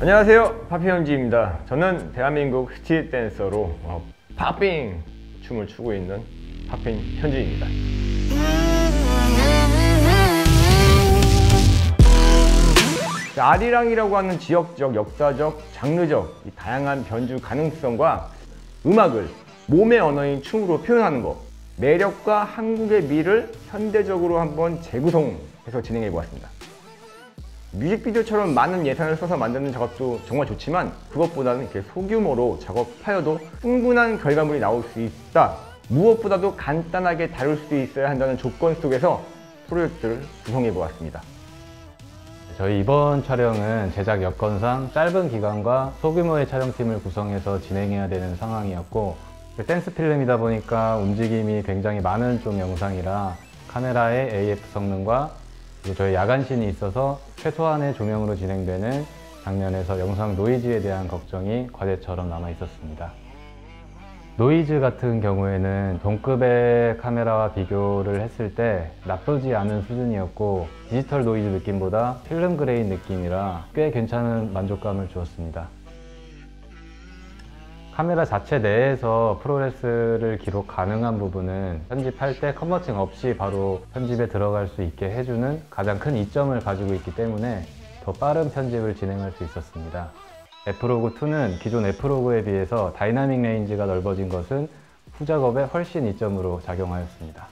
안녕하세요, 파피현지입니다. 저는 대한민국 스트릿 댄서로 팝핑 춤을 추고 있는 팝핑 현지입니다. 아리랑이라고 하는 지역적, 역사적, 장르적 이 다양한 변주 가능성과 음악을 몸의 언어인 춤으로 표현하는 것, 매력과 한국의 미를 현대적으로 한번 재구성해서 진행해 보았습니다. 뮤직비디오처럼 많은 예산을 써서 만드는 작업도 정말 좋지만 그것보다는 이렇게 소규모로 작업하여도 충분한 결과물이 나올 수 있다. 무엇보다도 간단하게 다룰 수 있어야 한다는 조건 속에서 프로젝트를 구성해 보았습니다. 저희 이번 촬영은 제작 여건상 짧은 기간과 소규모의 촬영팀을 구성해서 진행해야 되는 상황이었고, 댄스 필름이다 보니까 움직임이 굉장히 많은 좀 영상이라 카메라의 AF 성능과 그리고 저희 야간신이 있어서 최소한의 조명으로 진행되는 장면에서 영상 노이즈에 대한 걱정이 과제처럼 남아 있었습니다. 노이즈 같은 경우에는 동급의 카메라와 비교를 했을 때 나쁘지 않은 수준이었고, 디지털 노이즈 느낌보다 필름 그레인 느낌이라 꽤 괜찮은 만족감을 주었습니다. 카메라 자체 내에서 프로레스를 기록 가능한 부분은 편집할 때 컨버팅 없이 바로 편집에 들어갈 수 있게 해주는 가장 큰 이점을 가지고 있기 때문에 더 빠른 편집을 진행할 수 있었습니다. F로그2는 기존 F로그에 비해서 다이나믹 레인지가 넓어진 것은 후작업에 훨씬 이점으로 작용하였습니다.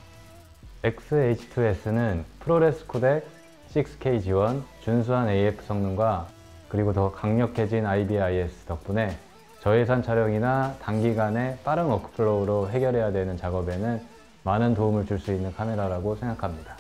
XH2S는 프로레스 코덱, 6K 지원, 준수한 AF 성능과 그리고 더 강력해진 IBIS 덕분에 저예산 촬영이나 단기간에 빠른 워크플로우로 해결해야 되는 작업에는 많은 도움을 줄 수 있는 카메라라고 생각합니다.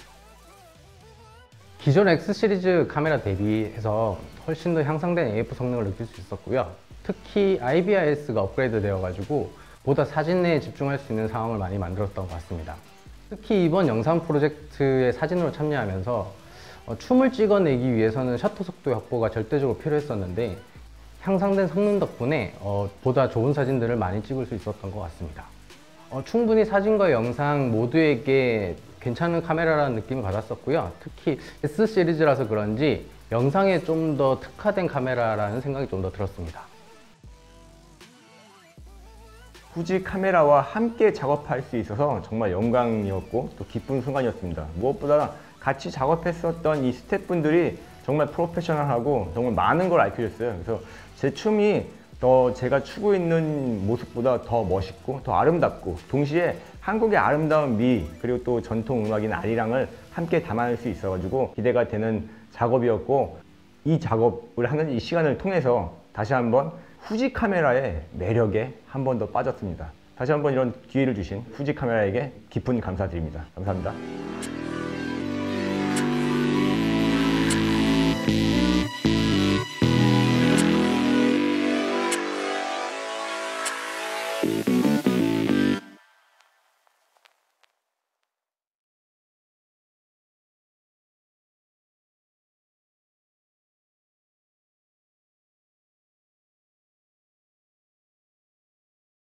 기존 X 시리즈 카메라 대비해서 훨씬 더 향상된 AF 성능을 느낄 수 있었고요. 특히 IBIS가 업그레이드 되어가지고 보다 사진 내에 집중할 수 있는 상황을 많이 만들었던 것 같습니다. 특히 이번 영상 프로젝트에 사진으로 참여하면서 춤을 찍어내기 위해서는 셔터 속도 확보가 절대적으로 필요했었는데, 향상된 성능 덕분에 보다 좋은 사진들을 많이 찍을 수 있었던 것 같습니다. 충분히 사진과 영상 모두에게 괜찮은 카메라라는 느낌을 받았었고요. 특히 S 시리즈라서 그런지 영상에 좀 더 특화된 카메라라는 생각이 좀 더 들었습니다. 후지 카메라와 함께 작업할 수 있어서 정말 영광이었고 또 기쁜 순간이었습니다. 무엇보다 같이 작업했었던 이 스태프분들이 정말 프로페셔널하고 정말 많은 걸 알려줬어요. 그래서 제 춤이 더 제가 추고 있는 모습보다 더 멋있고 더 아름답고, 동시에 한국의 아름다운 미 그리고 또 전통 음악인 아리랑을 함께 담아낼 수 있어가지고 기대가 되는 작업이었고, 이 작업을 하는 이 시간을 통해서 다시 한번 후지 카메라의 매력에 한 번 더 빠졌습니다. 다시 한번 이런 기회를 주신 후지 카메라에게 깊은 감사드립니다. 감사합니다.